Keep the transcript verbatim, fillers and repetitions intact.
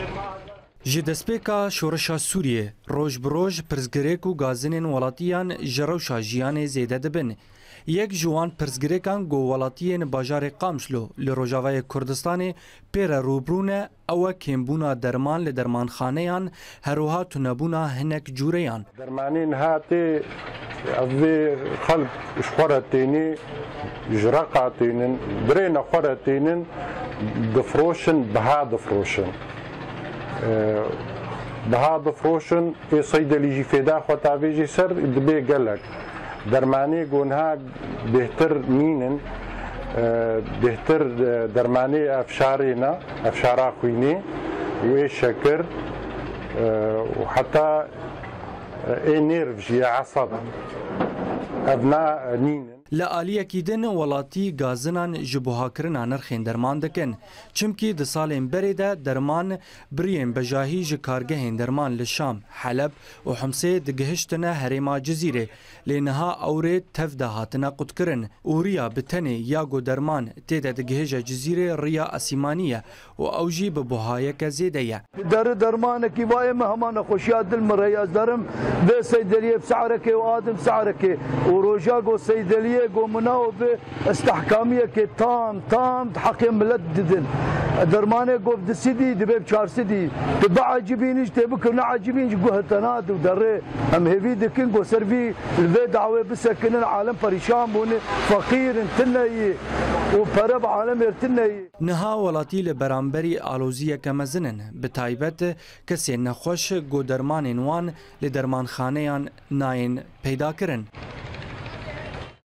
ji destpêka şoreşa Sûriyê roj bi roj pirsgirêk û gazinên welatiyan ji rewşa jiyanê zêde dibin. Yek ji wan pirsgirêkan got welatiyên bajarê Qamşlo li Rojavayê Kurdistanê pê re rûbirûne ew e kêmbûna derman li dermanxaneyan herûha tunebûna hinek cûreyan. Dermanên hatê ev vê xelk ji xwe re tênê ji reqa tênin birêna xwe re tênin difroşin biha difroşin. Biha difroşin ê seydelî jî fêda xwe tavêjî ser dibe gelek. Dermanê gonha bêhtir nînin bêhtir dermanê efşarê ne efşara xwînê wê şekir û heta ê nêrv jî ya esab ev na nînin. Li aliyekî din welatî gazinan ji buhakirina nirxên derman dikin. Çimkî di salên berê de derman biriyên bejahî ji kargehên derman li Şam, Heleb û Himsê digihiştine herêma Cizîrê. Lê niha ewrê tev de hatine qutkirin û riya bi tenê ya got derman tê de digihêje Cizîrê riya esîmanî ye û ew jî bi buhayeke zêde ye. Derê dermanekî vayê me hema nexweşiya dil min reyaz derim vê seydeliyê bi seherekê û adim seherekê û roja got seydeliyê قومنا باستحكاميه كي تام تام حق ملت ددن درمانه قوف دسيدي دبيب شارسيدي تبع عجبينش تبكر نعجبين جوه تناد ودري ام هيفي دكين جو سيرفي الفي دعوه بسكن العالم بريشان بون فقير تني وبرب عالم تني نها ولاتي لبرامبري الوزيه كمزنن بتايبت كسي نخوش جو درمان وان لدرمان خانيان ناين پیدا کرن.